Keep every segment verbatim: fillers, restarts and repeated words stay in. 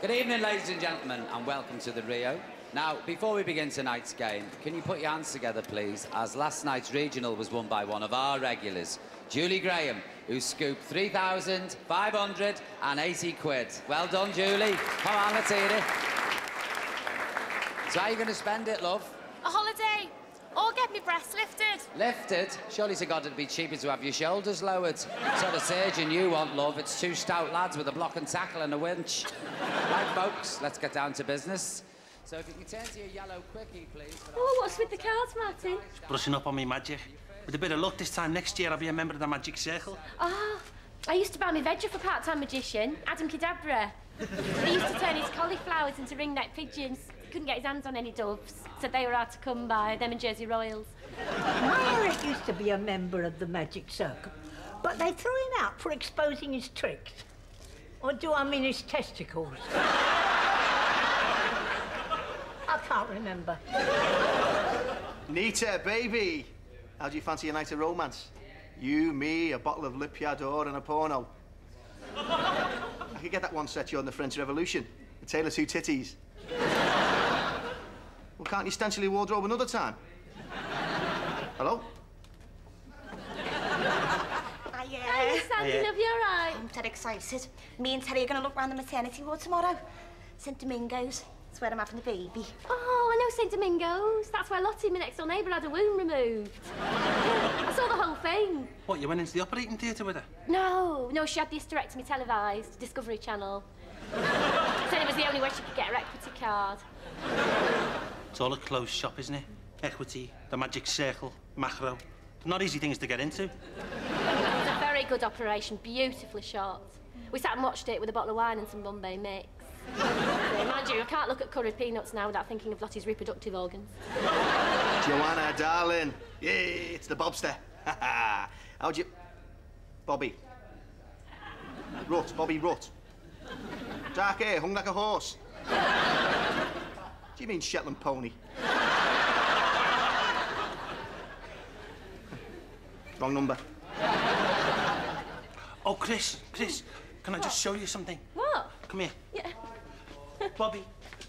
Good evening, ladies and gentlemen, and welcome to the Rio. Now, before we begin tonight's game, can you put your hands together, please, as last night's regional was won by one of our regulars, Julie Graham, who scooped three thousand five hundred eighty quid. Well done, Julie. Come on, let's hear it. So how are you going to spend it, love? A holiday. Or get me breasts lifted. Lifted? Surely to God it'd be cheaper to have your shoulders lowered. So the surgeon you want, love, it's two stout lads with a block and tackle and a winch. Right, folks, let's get down to business. So if you can turn to your yellow quickie, please. Oh, what's with the cards, Martin? Brushing up on me magic. With a bit of luck this time next year, I'll be a member of the Magic Circle. Ah, oh, I used to buy me veg for part-time magician, Adam Kedabra. He used to turn his cauliflowers into ring-neck pigeons. He couldn't get his hands on any doves, so they were hard to come by, them and Jersey Royals. My Eric used to be a member of the Magic Circle, but they threw him out for exposing his tricks. Or do I mean his testicles? I can't remember. Nita, baby! How do you fancy a night of romance? You, me, a bottle of Le Piador and a porno. I could get that one set you on the French Revolution. A Tale of Two Titties. Well, can't you stanchily wardrobe another time? Hello? Hiya. Hi, Sandy, Hiya. love, you all right? I'm dead excited. Me and Terry are going to look round the maternity ward tomorrow. Saint Domingo's. That's where I'm having the baby. Oh, I know Saint Domingo's. That's where Lottie, my next-door neighbour, had a womb removed. I saw the whole thing. What, you went into the operating theatre with her? No, no, she had the hysterectomy televised, Discovery Channel. Said it was the only way she could get her equity card. It's all a closed shop, isn't it? Equity, the Magic Circle, macro. They're not easy things to get into. It was a very good operation, beautifully shot. We sat and watched it with a bottle of wine and some Bombay mix. Mind you, I can't look at curried peanuts now without thinking of Lottie's reproductive organs. Joanna, darling. Yay, it's the Bobster. How'd you... Bobby. Rut, Bobby Rut. Dark hair, hung like a horse. Do you mean Shetland pony? Wrong number. Oh, Chris, Chris, can I just show you something? What? Come here. Yeah. Bobby.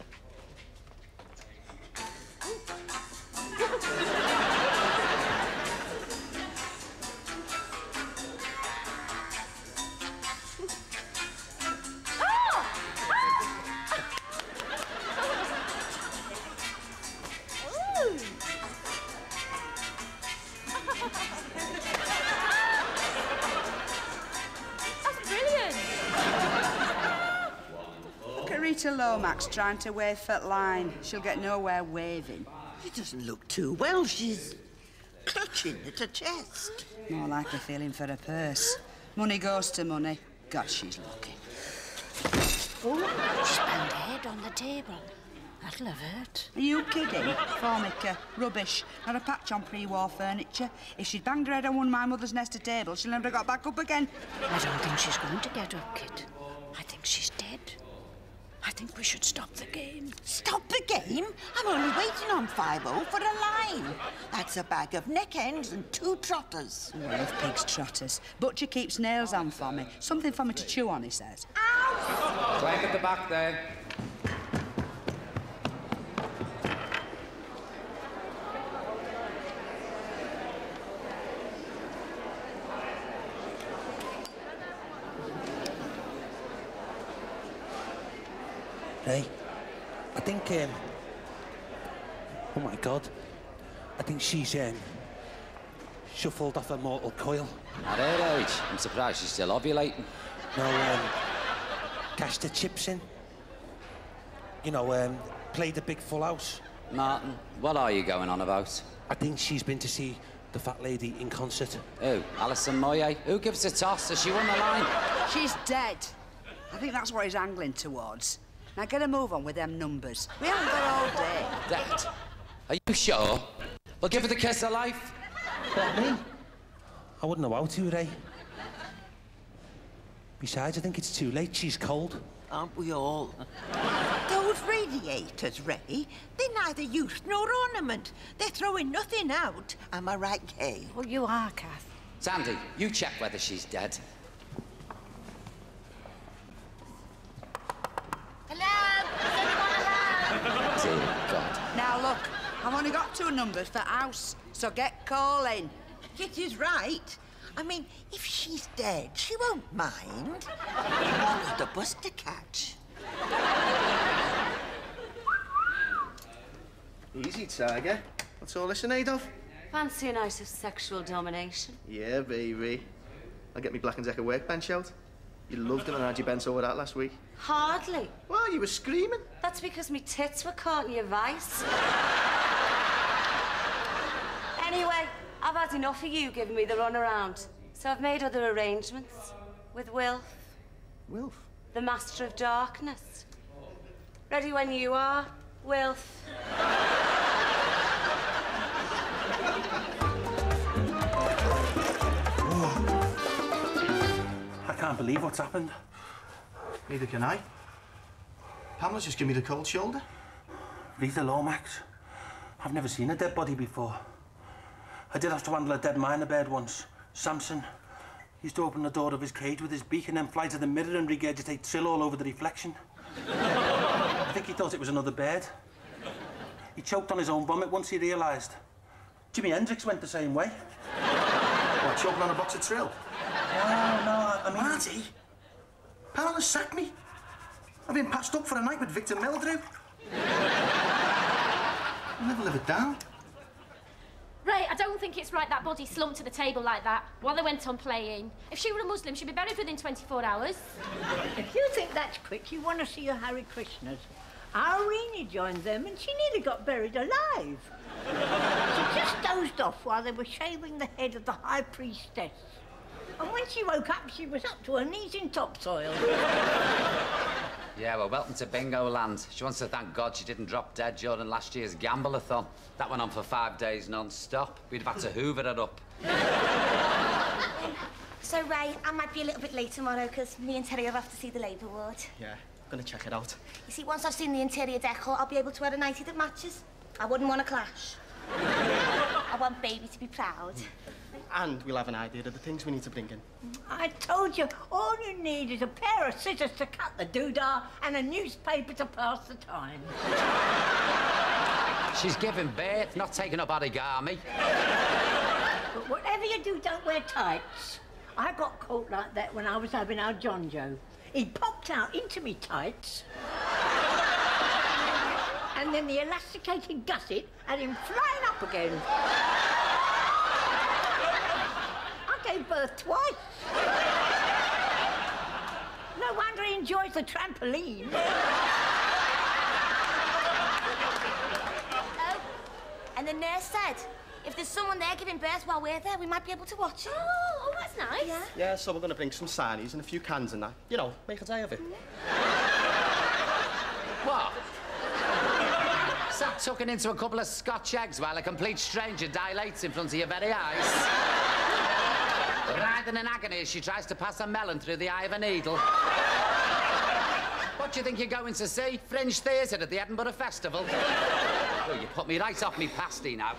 Rita Lomax trying to wave for line. She'll get nowhere waving. She doesn't look too well. She's clutching at her chest. More like a feeling for her purse. Money goes to money. God, she's lucky. Oh, she's banged her head on the table. That'll have hurt. Are you kidding? Formica, rubbish. Not a patch on pre-war furniture. If she'd banged her head on one of my mother's nested tables, she'll never have got back up again. I don't think she's going to get up, kid. I think she's dead. I think we should stop the game. Stop the game? I'm only waiting on five oh for a line. That's a bag of neck ends and two trotters. Oh, I love pig's trotters. Butcher keeps nails on for me. Something for me to chew on, he says. Ow! Quick at the back there. Hey, I think, um... oh, my God. I think she's, um... shuffled off her mortal coil. At her age, I'm surprised she's still ovulating. No, um... cashed her chips in. You know, um... played the big full house. Martin, what are you going on about? I think she's been to see the fat lady in concert. Who? Alison Moyet? Who gives a toss? Has she won the line? She's dead. I think that's what he's angling towards. Now get a move on with them numbers. We haven't got all day. Dead? Are you sure? Well, give her the kiss of life. What, me? I wouldn't know how to, Ray. Besides, I think it's too late. She's cold. Aren't we all? Those radiators, Ray, they're neither use nor ornament. They're throwing nothing out. Am I right, Kay? Well, you are, Kath. Sandy, you check whether she's dead. Hello? I've only got two numbers for house, so get calling. Kitty's right. I mean, if she's dead, she won't mind. Only the bus to catch. Easy, Tiger. What's all this in aid of? Fancy a night of sexual domination? Yeah, baby. I'll get me Black and Decker workbench out. You loved it when I had you bent over that last week. Hardly. Well, you were screaming. That's because me tits were caught in your vice. Anyway, I've had enough of you giving me the runaround. So I've made other arrangements with Wilf. Wilf? The Master of Darkness. Ready when you are, Wilf. I can't believe what's happened. Neither can I. Pamela's just given me the cold shoulder. Rita Lomax. I've never seen a dead body before. I did have to handle a dead miner bird once. Samson. He used to open the door of his cage with his beak and then fly to the mirror and regurgitate trill all over the reflection. I think he thought it was another bird. He choked on his own vomit once he realised. Jimi Hendrix went the same way. What, choking on a box of trill? No, no, I mean... Marty? Pamela sacked me. I've been patched up for a night with Victor Meldrew. I'll never live it down. Ray, I don't think it's right that body slumped to the table like that while they went on playing. If she were a Muslim, she'd be buried within twenty-four hours. If you think that's quick, you want to see your Hare Krishnas. Irene joined them and she nearly got buried alive. She just dozed off while they were shaving the head of the high priestess. And when she woke up, she was up to her knees in topsoil. Yeah, well, welcome to Bingo Land. She wants to thank God she didn't drop dead during last year's gamble-a-thon. That went on for five days non-stop. We'd have had to hoover it up. So, Ray, I might be a little bit late tomorrow because me and Terry will have to see the labour ward. Yeah, I'm gonna check it out. You see, once I've seen the interior decor, I'll be able to wear a nightie that matches. I wouldn't want a clash. I want baby to be proud. And we'll have an idea of the things we need to bring in. I told you, all you need is a pair of scissors to cut the doodah and a newspaper to pass the time. She's giving birth, not taking up origami. But whatever you do, don't wear tights. I got caught like that when I was having our John Joe. He popped out into me tights. And then the elasticated gusset had him flying up again. I gave birth twice. No wonder he enjoys the trampoline. Oh, and the nurse said, if there's someone there giving birth while we're there, we might be able to watch it. Oh, oh that's nice. Yeah. Yeah, so we're gonna bring some sarnies and a few cans and that. You know, make a day of it. What? Sat tucking into a couple of Scotch eggs while a complete stranger dilates in front of your very eyes. Writhing in agony as she tries to pass a melon through the eye of a needle. What do you think you're going to see? Fringe Theatre at the Edinburgh Festival? Oh, you put me right off me pasty now.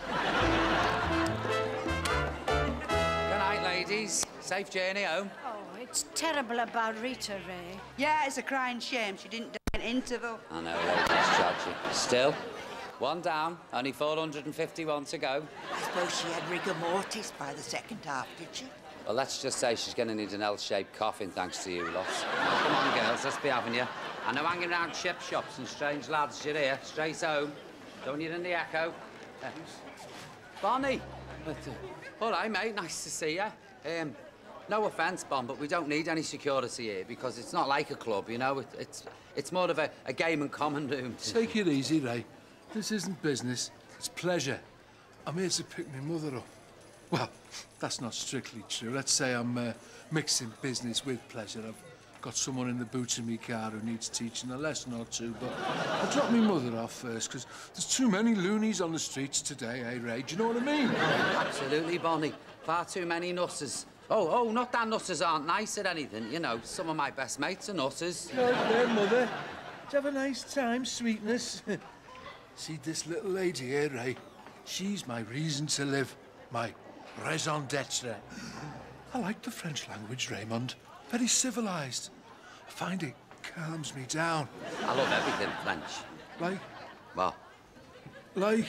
Good night, ladies. Safe journey home. Oh, it's terrible about Rita, Ray. Yeah, it's a crying shame she didn't die at interval. I know, ladies, tragic. Still, one down, only four hundred fifty-one to go. I suppose she had rigor mortis by the second half, did she? Well, let's just say she's going to need an L-shaped coffin, thanks to you lot. Come on, girls, let's be having you. I know hanging around chip shops and strange lads, you're here, straight home. Don't need in the echo. Uh, Bonnie! But, uh, all right, mate, nice to see you. Um, no offence, Bon, but we don't need any security here because it's not like a club, you know? It, it's, it's more of a, a game and common room. Take it easy, Ray. This isn't business, it's pleasure. I'm here to pick my mother up. Well, that's not strictly true. Let's say I'm uh, mixing business with pleasure. I've got someone in the boot of my car who needs teaching a lesson or two, but I'll drop my mother off first, because there's too many loonies on the streets today, eh, Ray? Do you know what I mean? Absolutely, Bonnie. Far too many nutters. Oh, oh, not that nutters aren't nice or anything. You know, some of my best mates are nutters. Right there, Mother. Did you have a nice time, sweetness? See this little lady here, Ray? She's my reason to live. My raison d'etre. I like the French language, Raymond. Very civilised. I find it calms me down. I love everything French. Like? What? Like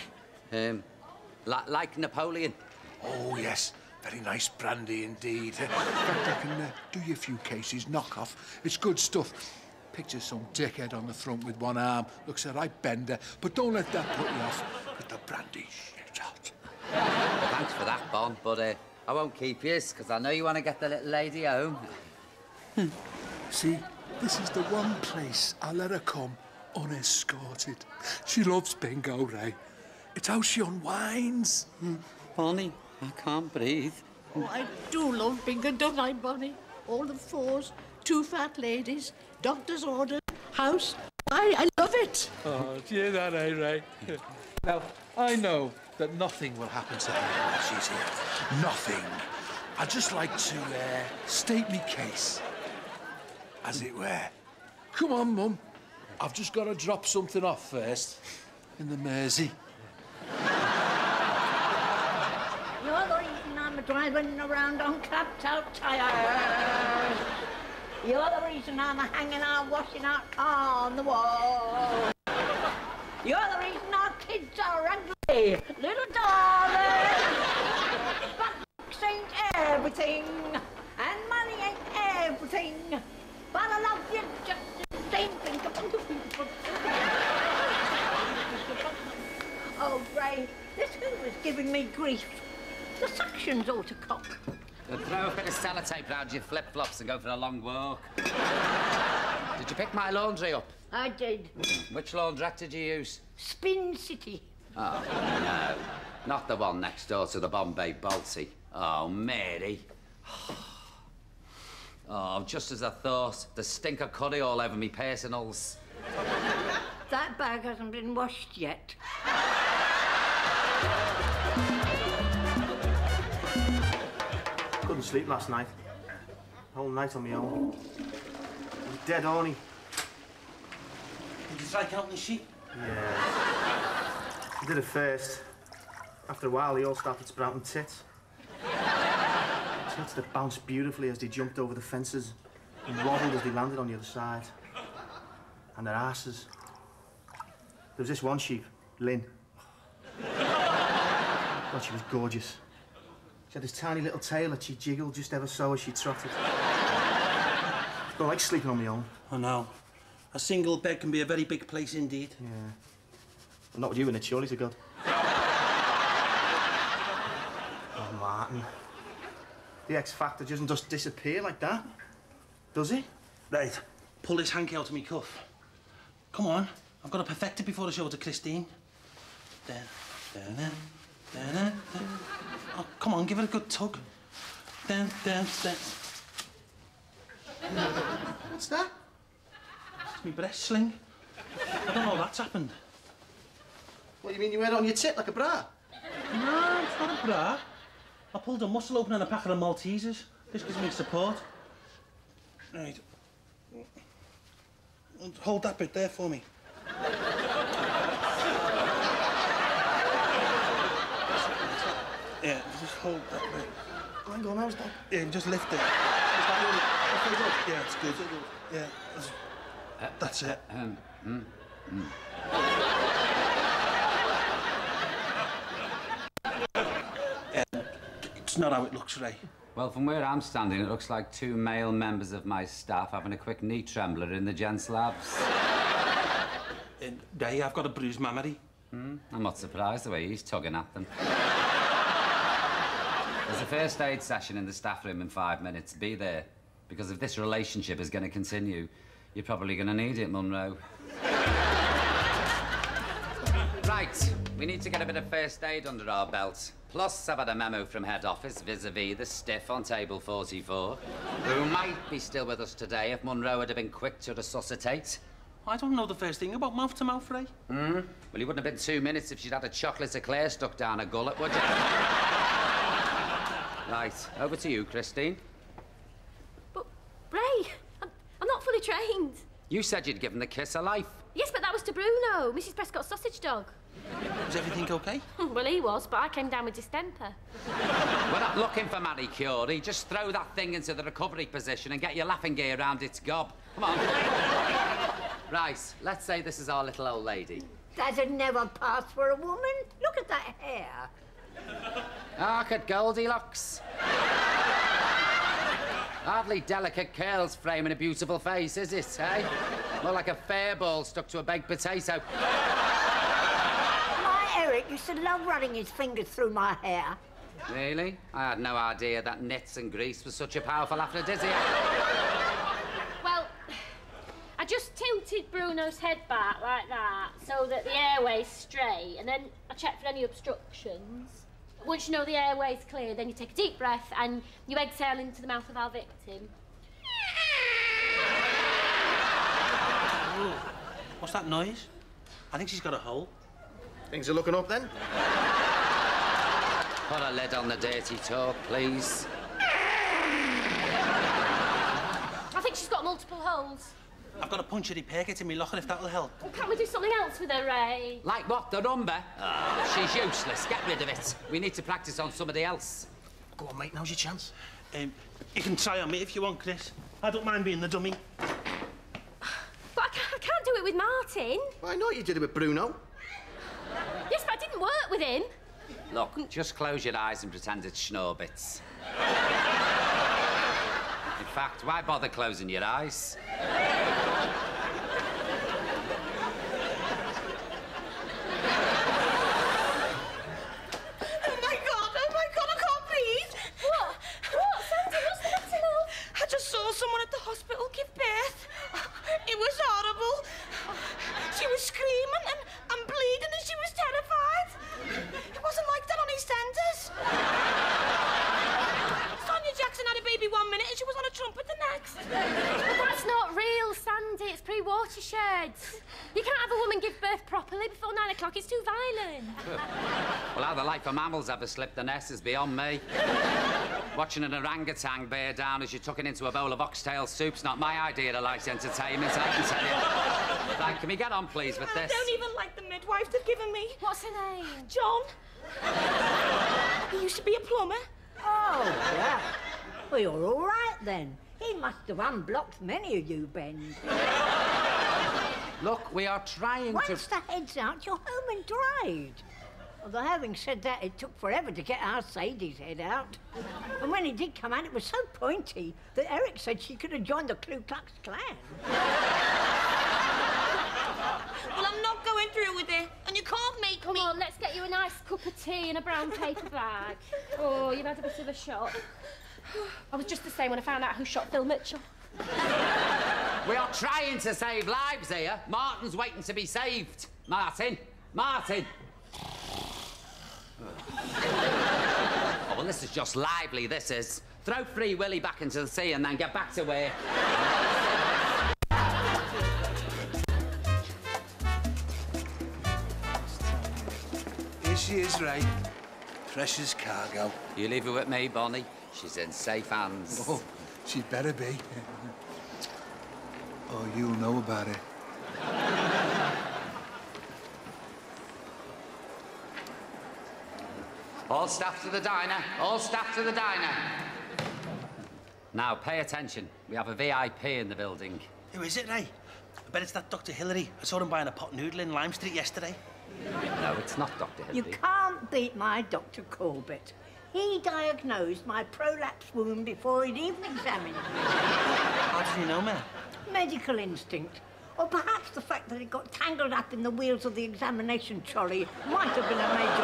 Um, li like Napoleon. Oh, yes. Very nice brandy indeed. In fact, I can uh, do you a few cases, knock off. It's good stuff. Picture some dickhead on the front with one arm. Looks a right bender. But don't let that put you off. Get the brandy shit out. Well, thanks for that, Bon, but uh, I won't keep you, because I know you want to get the little lady home. See, this is the one place I'll let her come unescorted. She loves bingo, Ray. It's how she unwinds. Mm. Bonnie, I can't breathe. Oh, I do love bingo, don't I, Bonnie? All the fours, two fat ladies, doctor's orders, house. I, I love it. Oh, do you hear that, eh, Ray? Now, I know that nothing will happen to her while she's here. Nothing. I'd just like to uh, state me case, as it were. Come on, Mum. I've just got to drop something off first in the Mersey. You're the reason I'm driving around on clapped-out tyres. You're the reason I'm hanging out, washing our car on the wall. You're the reason our kids are ugly, little darling. But looks ain't everything, and money ain't everything. But I love you just the same thing. Oh, Ray, this Hoover's giving me grief. The suction's ought to cock. Throw a bit of sellotape round your flip-flops and go for a long walk. Did you pick my laundry up? I did. Which laundrette did you use? Spin City. Oh, no. Not the one next door to the Bombay Balti. Oh, Mary. Oh, just as I thought. The stink of curry all over me personals. That bag hasn't been washed yet. Couldn't sleep last night. Whole night on my own. I was dead horny. Did you try counting the sheep? Yeah. I did it first. After a while, they all started sprouting tits. Tits that bounced beautifully as they jumped over the fences and wobbled as they landed on the other side. And their asses. There was this one sheep, Lynn. God, she was gorgeous. She had this tiny little tail that she jiggled just ever so as she trotted. I don't like sleeping on my own. I know. A single bed can be a very big place indeed. Yeah. Well, not with you in it, surely to God. Oh, Martin. The X Factor doesn't just disappear like that, does he? Right. Pull this hanky out of me cuff. Come on. I've got to perfect it before I show it to Christine. There. There, there. There, there, there. Oh, come on, give it a good tug. There, there, there. What's that? It's me breast sling. I don't know that's happened. What, you mean you wear it on your tit like a bra? No, it's not a bra. I pulled a muscle open and a packet of Maltesers. This gives me support. Right. Hold that bit there for me. Yeah, just hold that bit. Hang on, how's that? Yeah, just lift it. Yeah, it's good. Yeah, that's, uh, that's it. Uh, um, mm, mm. Yeah, it's not how it looks, Ray. Well, from where I'm standing, it looks like two male members of my staff having a quick knee trembler in the gents' labs. Uh, Ray, I've got a bruised mammary. Hmm? I'm not surprised the way he's tugging at them. There's a first aid session in the staff room in five minutes. Be there. Because if this relationship is going to continue, you're probably going to need it, Munro. Right. We need to get a bit of first aid under our belts. Plus, I've had a memo from head office vis-a-vis the stiff on table forty-four, who might be still with us today if Munro had been quick to resuscitate. I don't know the first thing about mouth-to-mouth, Ray. Hmm? Well, you wouldn't have been two minutes if she'd had a chocolate eclair stuck down her gullet, would you? Right, over to you, Christine. But, Ray, I'm, I'm not fully trained. You said you'd given the kiss a life. Yes, but that was to Bruno, Missus Prescott's sausage dog. Is everything okay? Well, he was, but I came down with distemper. We're not looking for Marie Curie. Just throw that thing into the recovery position and get your laughing gear around its gob. Come on. Right, let's say this is our little old lady. That'd never pass for a woman. Look at that hair. Look at Goldilocks. Hardly delicate curls framing a beautiful face, is it, eh? More like a fair ball stuck to a baked potato. My Eric used to love running his fingers through my hair. Really? I had no idea that nits and grease was such a powerful aphrodisiac. Well, I just tilted Bruno's head back like that so that the airway's straight, and then I checked for any obstructions. Once you know the airway's clear, then you take a deep breath and you exhale into the mouth of our victim. Ooh, what's that noise? I think she's got a hole. Things are looking up then. Put a lid on the dirty talk, please. I think she's got multiple holes. I've got a punctured packet in me locker if that'll help. Well, can't we do something else with her, Ray? Like what, the rumba? Oh, she's useless. Get rid of it. We need to practice on somebody else. Go on, mate, now's your chance. Um, you can try on me if you want, Chris. I don't mind being the dummy. But I can't, I can't do it with Martin. Why not? You did it with Bruno. Yes, but I didn't work with him. Look, just close your eyes and pretend it's Schnorbits. In fact, why bother closing your eyes? Someone at the hospital give birth. It was horrible. She was screaming and, and bleeding and she was terrified. It wasn't like that on EastEnders. Sonia Jackson had a baby one minute and she was on a trumpet the next. But that's not real, Sandy. It's pre-watershed. You can't have a woman give birth properly before nine o'clock. It's too violent. Well, how the life of mammals ever slipped the nest is beyond me. Watching an orangutan bear down as you're tucking into a bowl of oxtail soup's not my idea of light entertainment, I can tell you. Right, can we get on, please, with this? I don't even like the midwife they've given me. What's her name? John. He used to be a plumber. Oh, yeah. Well, you're all right, then. He must have unblocked many of you, Ben. Look, we are trying Once to... Once the head's out, you're home and dried. Although, having said that, it took forever to get our Sadie's head out. And when it did come out, it was so pointy that Eric said she could have joined the Ku Klux Klan. Well, I'm not going through with it, and you can't make Come me... Come on, let's get you a nice cup of tea in a brown paper bag. Oh, you've had a bit of a shock. I was just the same when I found out who shot Phil Mitchell. We are trying to save lives here. Martin's waiting to be saved. Martin, Martin. Oh, well, this is just lively, this is. Throw Free Willy back into the sea and then get back to work. Here she is, Ray. Precious cargo. You leave her with me, Bonnie. She's in safe hands. Oh, she'd better be. Oh, you'll know about it. All staff to the diner. All staff to the diner. Now, pay attention. We have a V I P in the building. Who is it, Ray? I bet it's that Doctor Hillary. I saw him buying a pot noodle in Lime Street yesterday. No, it's not Doctor Hillary. You can't beat my Doctor Corbett. He diagnosed my prolapse wound before he'd even examined me. How did you know, Mel? Medical instinct. Or perhaps the fact that it got tangled up in the wheels of the examination trolley might have been a major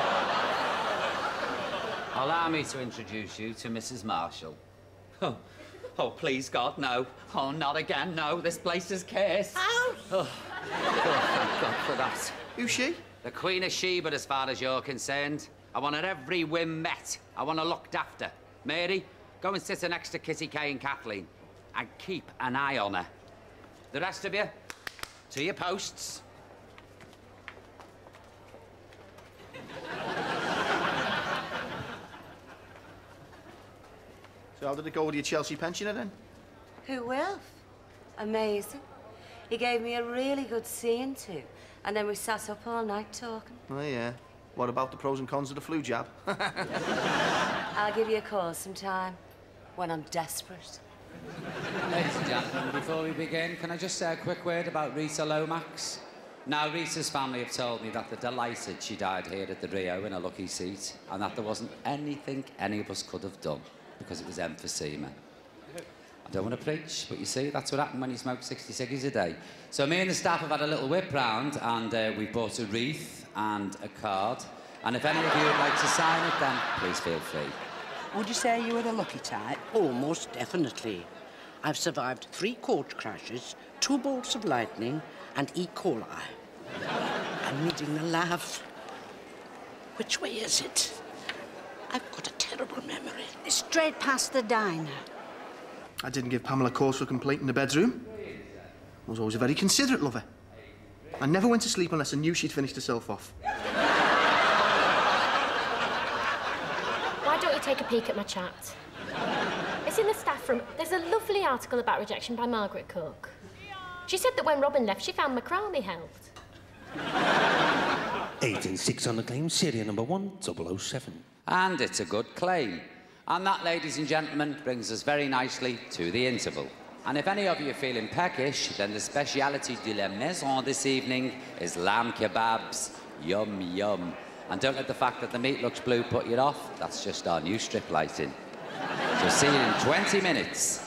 point. Allow me to introduce you to Missus Marshall. Oh, oh, please, God, no. Oh, not again, no. This place is cursed. Oh. Oh, oh thank God for that. Who's she? The Queen of Sheba, as far as you're concerned. I want her every whim met. I want her looked after. Mary, go and sit her next to Kitty Kay and Kathleen. And keep an eye on her. The rest of you, to your posts. So how did it go with your Chelsea pensioner, then? Who will? Amazing. He gave me a really good scene too. And then we sat up all night talking. Oh, yeah. What about the pros and cons of the flu jab? I'll give you a call sometime, when I'm desperate. Ladies and gentlemen, before we begin, can I just say a quick word about Rita Lomax? Now, Risa's family have told me that they're delighted she died here at the Rio in a lucky seat, and that there wasn't anything any of us could have done, because it was emphysema. I don't want to preach, but you see, that's what happened when you smoke sixty ciggies a day. So me and the staff have had a little whip round, and uh, we bought a wreath and a card. And if any of you would like to sign it, then please feel free. Would you say you were the lucky type? Oh, most definitely. I've survived three coach crashes, two bolts of lightning, and E. coli. I'm needing a laugh. Which way is it? I've got a terrible memory. Straight past the diner. I didn't give Pamela cause for complaint in the bedroom. I was always a very considerate lover. I never went to sleep unless I knew she'd finished herself off. Why don't you take a peek at my chat? It's in the staff room. There's a lovely article about rejection by Margaret Cook. She said that when Robin left, she found macrame helped. eighteen six on the claim, serial number one double oh seven. And it's a good claim. And that, ladies and gentlemen, brings us very nicely to the interval. And if any of you are feeling peckish, then the speciality de la maison this evening is lamb kebabs. Yum, yum. And don't let the fact that the meat looks blue put you off. That's just our new strip lighting. So see you in twenty minutes.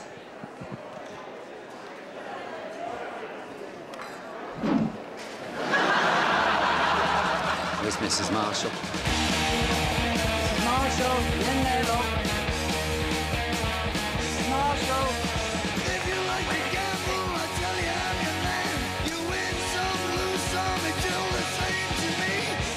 Where's Missus Marshall? Missus Marshall, in there, look. Missus Marshall. If you like to gamble, I tell you I'm your man. You win some, lose some, it's all the same to me.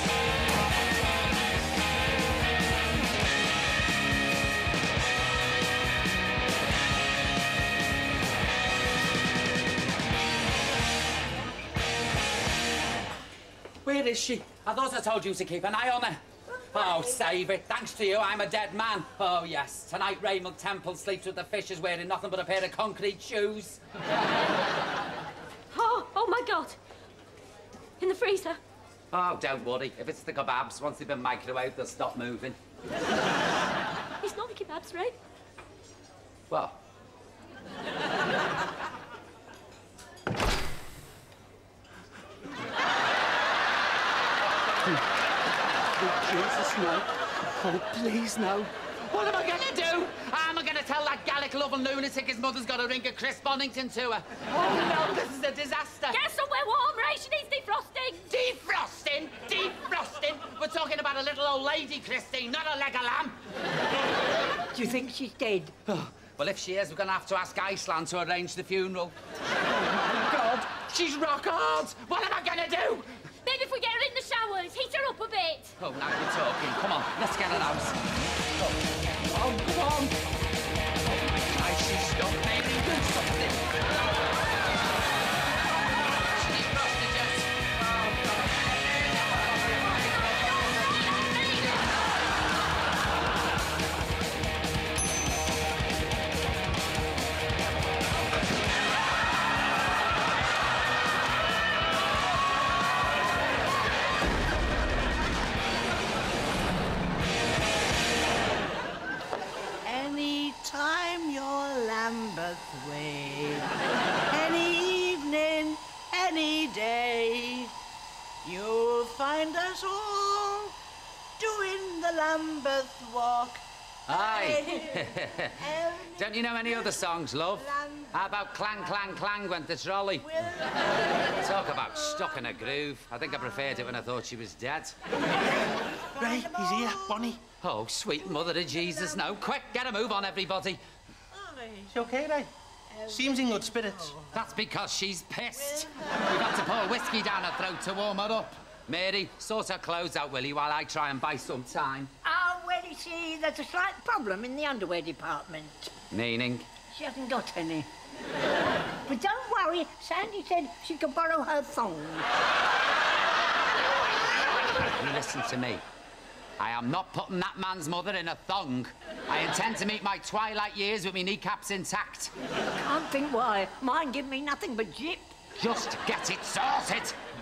Where is she? I thought I told you to keep an eye on her. Oh, save it. Thanks to you, I'm a dead man. Oh, yes. Tonight, Raymond Temple sleeps with the fishes wearing nothing but a pair of concrete shoes. Oh, oh, my God. In the freezer. Oh, don't worry. If it's the kebabs, once they've been microwaved, they'll stop moving. It's not the kebabs, right? What? Jesus, no. Oh, please, no. What am I going to do? Am I going to tell that Gallic-loving lunatic his mother's got a ring of Chris Bonington to her? Oh, no, this is a disaster. Get somewhere warm, Ray. She needs defrosting. Defrosting? Defrosting? We're talking about a little old lady, Christine, not a leg of lamb. Do you think she's dead? Oh, well, if she is, we're going to have to ask Iceland to arrange the funeral. Oh, God, she's rock hard. What am I going to do? Maybe if we get her in the showers, heat her up a bit. Oh, now you're talking. Come on, let's get her out. Oh, oh come on. Oh, my God, she's stuck. Maybe do something. She defrosted yet? Oh, God. Anytime you're Lambeth way, any evening, any day, you'll find us all doing the Lambeth walk. Aye. Don't you know any other songs, love? How about Clang, Clang, Clang went the trolley? Talk about stuck in a groove. I think I preferred it when I thought she was dead. Ray, he's here, Bonnie. Oh, sweet mother of Jesus, no. Quick, get a move on, everybody. Is she okay, Ray? Seems in good spirits. That's because she's pissed. We've got to pour whiskey down her throat to warm her up. Mary, sort her clothes out, will you, while I try and buy some time? Oh, well, you see, there's a slight problem in the underwear department. Meaning? She hasn't got any. But don't worry, Sandy said she could borrow her thong. You listen to me. I am not putting that man's mother in a thong. I intend to meet my twilight years with my kneecaps intact. Can't think why. Mine give me nothing but jip. Just get it sorted.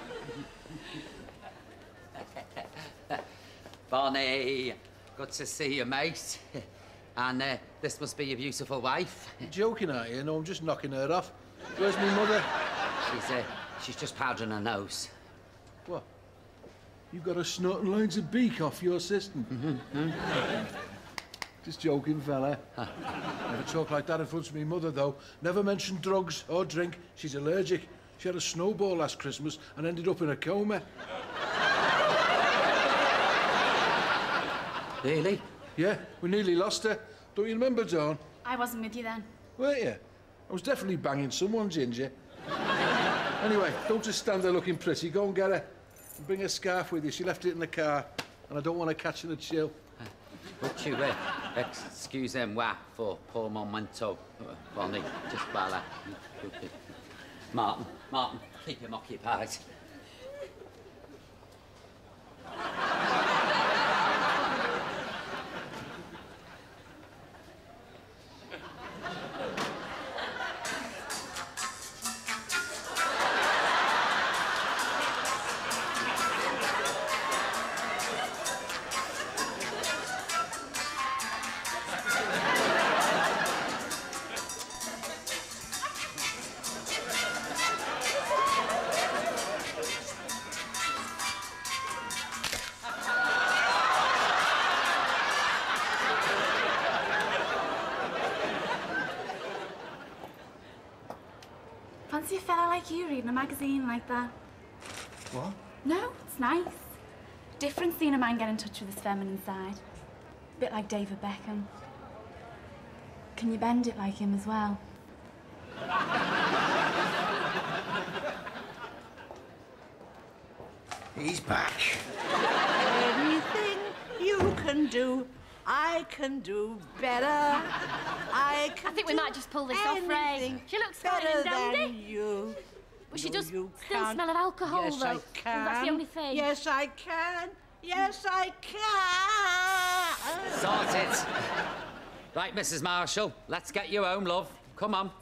Bonnie, good to see you, mate. And uh, this must be your beautiful wife. You're joking, are you? No, I'm just knocking her off. Where's my mother? She's, uh, she's just powdering her nose. You've got a snorting lines of beak off your system. Just joking, fella. Never talk like that in front of me mother, though. Never mention drugs or drink. She's allergic. She had a snowball last Christmas and ended up in a coma. Really? Yeah, we nearly lost her. Don't you remember, Dawn? I wasn't with you then. Weren't you? I was definitely banging someone, Ginger. Anyway, don't just stand there looking pretty. Go and get her. And bring a scarf with you. She left it in the car, and I don't want her catching a chill. Would you uh, excuse moi for poor momento, uh, Bonnie, just while I... Martin, Martin, keep him occupied. Fancy a fella like you reading a magazine like that. What? No, it's nice. Different seeing a man get in touch with his feminine side. Bit like David Beckham. Can you bend it like him as well? He's back. Anything you can do, I can do better. I can I think we might just pull this off, Ray. She looks fine better and dandy. than you. But she No, does you still can't. smell of alcohol, Yes, though. I can. That's the only thing. Yes, I can. Yes, I can. Sort it. Right, Missus Marshall, let's get you home, love. Come on.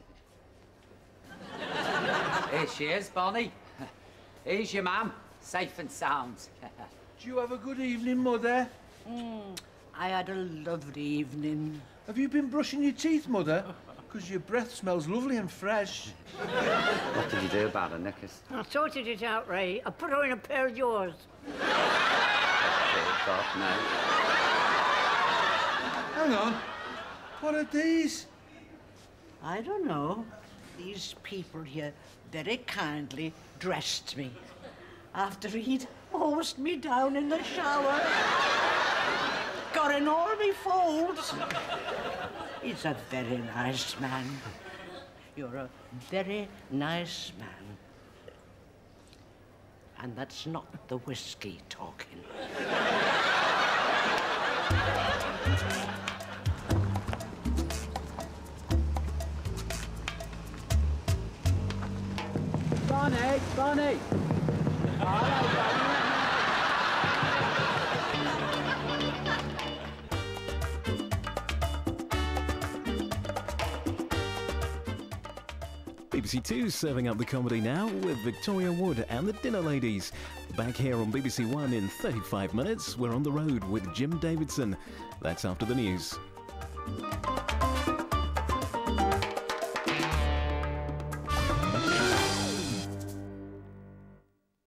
Here she is, Bonnie. Here's your mum, safe and sound. Do you have a good evening, Mother? Mm, I had a lovely evening. Have you been brushing your teeth, Mother? Because your breath smells lovely and fresh. What did you do about her, Nicholas? I sorted it out, Ray. I put her in a pair of yours. God, no. Hang on. What are these? I don't know. These people here very kindly dressed me after he'd hosed me down in the shower. Got in all me folds. He's a very nice man. You're a very nice man. And that's not the whiskey talking. Bonnie, Bonnie. B B C Two serving up the comedy now with Victoria Wood and the Dinner Ladies. Back here on B B C One in thirty-five minutes, we're on the road with Jim Davidson. That's after the news.